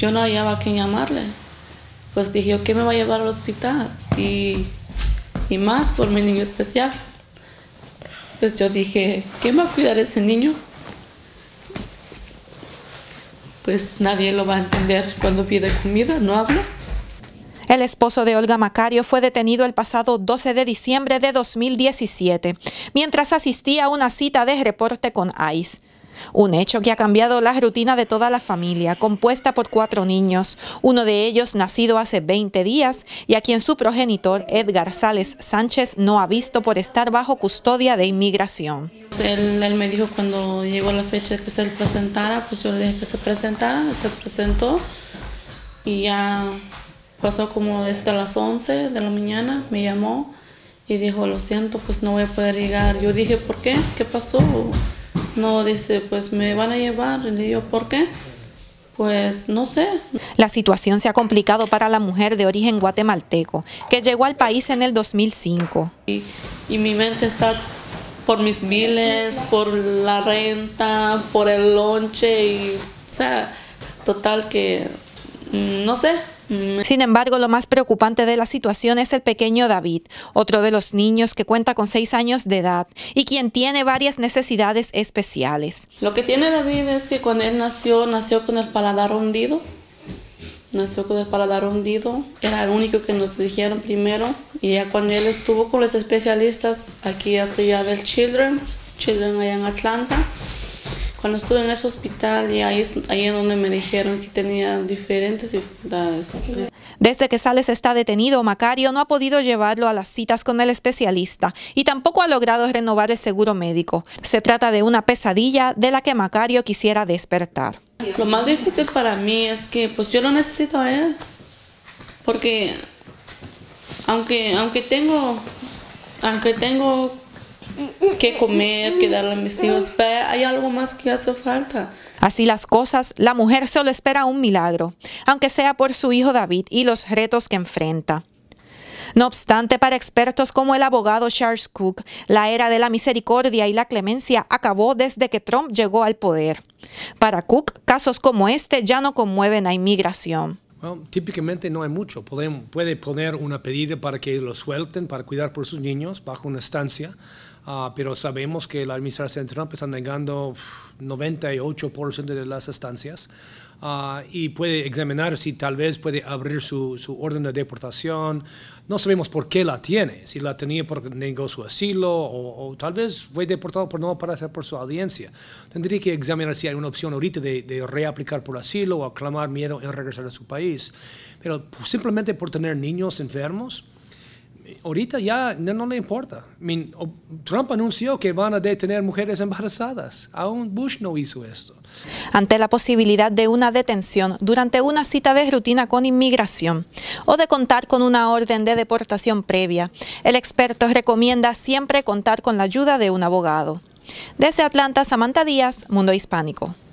Yo no hallaba a quién llamarle. Pues dije, ¿qué me va a llevar al hospital? Y más por mi niño especial. Pues yo dije, ¿quién va a cuidar a ese niño? Pues nadie lo va a entender cuando pide comida, no habla. El esposo de Olga Macario fue detenido el pasado 12 de diciembre de 2017, mientras asistía a una cita de reporte con ICE. Un hecho que ha cambiado la rutina de toda la familia, compuesta por 4 niños, uno de ellos nacido hace 20 días y a quien su progenitor, Edgar Sales Sánchez, no ha visto por estar bajo custodia de inmigración. Él me dijo cuando llegó la fecha que se presentara, pues yo le dije que se presentara, se presentó y ya pasó como desde las 11 de la mañana, me llamó y dijo, lo siento, pues no voy a poder llegar. Yo dije, ¿por qué? ¿Qué pasó? No, dice, pues me van a llevar. Y le digo, ¿por qué? Pues no sé. La situación se ha complicado para la mujer de origen guatemalteco, que llegó al país en el 2005. Y mi mente está por mis biles, por la renta, por el lonche, y, o sea, total que no sé. Sin embargo, lo más preocupante de la situación es el pequeño David, otro de los niños que cuenta con 6 años de edad y quien tiene varias necesidades especiales. Lo que tiene David es que cuando él nació con el paladar hundido. Nació con el paladar hundido. Era el único que nos dijeron primero. Y ya cuando él estuvo con los especialistas aquí hasta allá del Children allá en Atlanta, cuando estuve en ese hospital, y ahí es donde me dijeron que tenía diferentes dificultades. Desde que Sales está detenido, Macario no ha podido llevarlo a las citas con el especialista y tampoco ha logrado renovar el seguro médico. Se trata de una pesadilla de la que Macario quisiera despertar. Lo más difícil para mí es que pues yo lo necesito a él, porque aunque tengo que comer, que darle a mis hijos, pero hay algo más que hace falta. Así las cosas, la mujer solo espera un milagro, aunque sea por su hijo David y los retos que enfrenta. No obstante, para expertos como el abogado Charles Cook, la era de la misericordia y la clemencia acabó desde que Trump llegó al poder. Para Cook, casos como este ya no conmueven a inmigración. Bueno, típicamente no hay mucho. Puede poner una pedida para que lo suelten, para cuidar por sus niños bajo una estancia, pero sabemos que la administración de Trump está negando 98% de las estancias, y puede examinar si tal vez puede abrir su orden de deportación. No sabemos por qué la tiene, si la tenía porque negó su asilo o tal vez fue deportado por no aparecer por su audiencia. Tendría que examinar si hay una opción ahorita de reaplicar por asilo o aclamar miedo en regresar a su país. Pero simplemente por tener niños enfermos, ahorita ya no le importa. Trump anunció que van a detener mujeres embarazadas. Aún Bush no hizo esto. Ante la posibilidad de una detención durante una cita de rutina con inmigración o de contar con una orden de deportación previa, el experto recomienda siempre contar con la ayuda de un abogado. Desde Atlanta, Samantha Díaz, Mundo Hispánico.